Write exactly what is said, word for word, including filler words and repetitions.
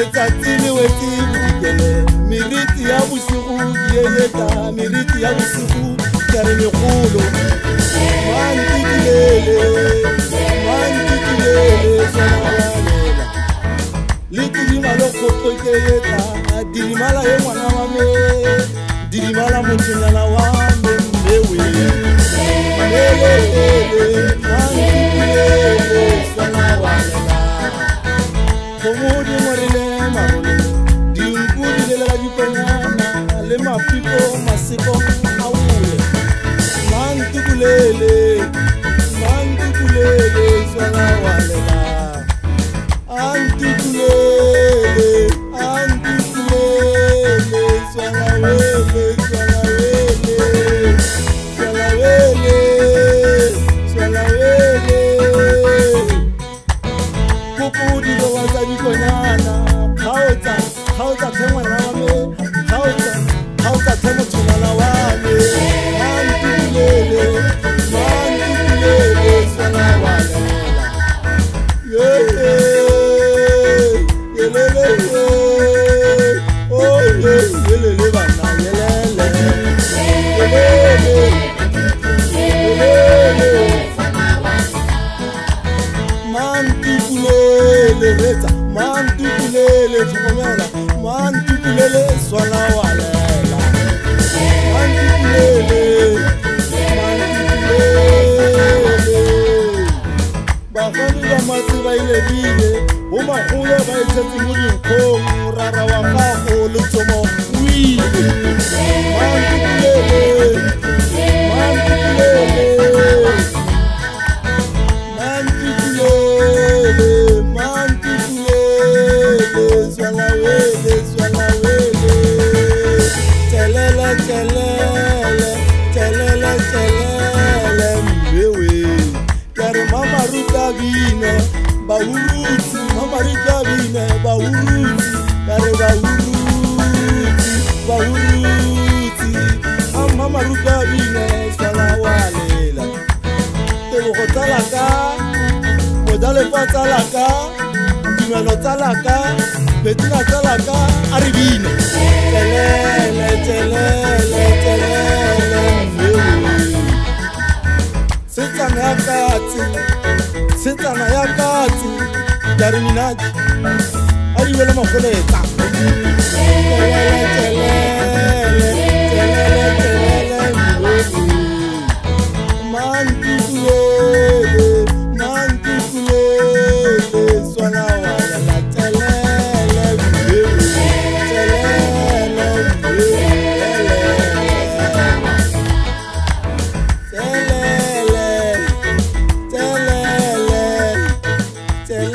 Letsatsi weti bukele miriti ya busigu yeyeta miriti ya busigu kare megolo mantikilele mantikilele sanawalela litidima lokopto keyeta dirimala ye mwana wa me dirimala mutunyana wa me mewe lelelele mantikilele sanawalela komodi morile marole dinkudi le la diponyana le mapiko masiko awule mantukulele mantukulele swana walela antukulele antukulele swana wele swana wele swana wele swana wele kupudi lo wazali konyana khauta khauta themwa na wame khauta khauta themwa tshwana wame mantukulele mantukulele swana walela yele yele oh yele le bana yele yele mantukulele reta mantukulele tshomela mantukulele swana walela mantukulele mantukulele bagani ba matsi ba ile bile bo magolo ba itsetse mo dinkgong rara wa gago le tsomo wi mantukulele mantukulele mantukulele mantukulele swala wele swala wele telele telele telele telele mbewe kare mama ruta bine bauruti mama ruta bine bauruti kare bauruti bauruti am mama ruta bine swala walela te go talaka modale pa talaka dimelo talaka betina talaka aribine telele telele telele setsana ya katsi setsana ya katsi dariminaji ariwela makoleta telele telele telele telele mantukulele mantukulele swana walela telele telele telele telele